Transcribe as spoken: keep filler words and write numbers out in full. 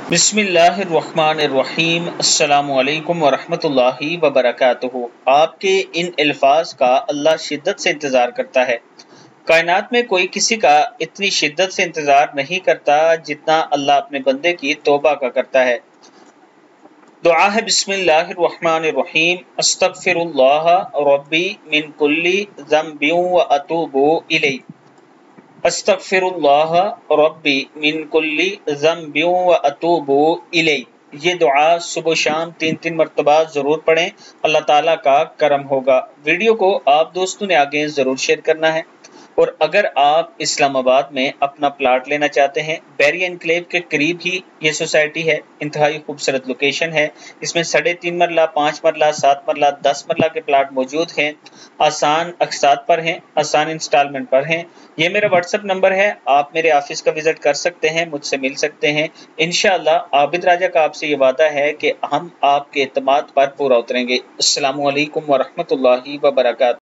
बिस्मिल्लाहिर्रहमानिर्रहीम। अस्सलामु अलैकुम वरहमतुल्लाहि वबरकातुहू। आपके इन अल्फाज का अल्लाह शिद्दत से इंतज़ार करता है। कायनात में कोई किसी का इतनी शिद्दत से इंतज़ार नहीं करता जितना अल्लाह अपने बंदे की तौबा का करता है। दुआ है बिस्मिल्लाहिर्रहमानिर्रहीम। अस्तगफिरुल्लाह रब्बी मिन कुल्ली ज़ंबिन व अतूबु इलैहि। अस्तगफिरुल्लाह रब्बी मिन कुल्ली ज़ंबिन व अतूबु इलैहि। ये दुआ सुबह शाम तीन तीन मरतबा ज़रूर पढ़ें, अल्लाह ताला का करम होगा। वीडियो को आप दोस्तों ने आगे ज़रूर शेयर करना है। और अगर आप इस्लामाबाद में अपना प्लाट लेना चाहते हैं, बैरी एनक्लेव के करीब ही ये सोसाइटी है। इंतहाई खूबसूरत लोकेशन है। इसमें साढ़े तीन मरला, पाँच मरला, सात मरला, दस मरला के प्लाट मौजूद हैं। आसान अक़सात पर हैं, आसान इंस्टॉलमेंट पर हैं। ये मेरा व्हाट्सएप नंबर है, आप मेरे ऑफिस का विजिट कर सकते हैं, मुझसे मिल सकते हैं। इंशाअल्लाह आबिद राजा का आपसे ये वादा है कि हम आपके एतमाद पर पूरा उतरेंगे। अस्सलामु अलैकुम वरहमतुल्लाहि वबरकातुहू।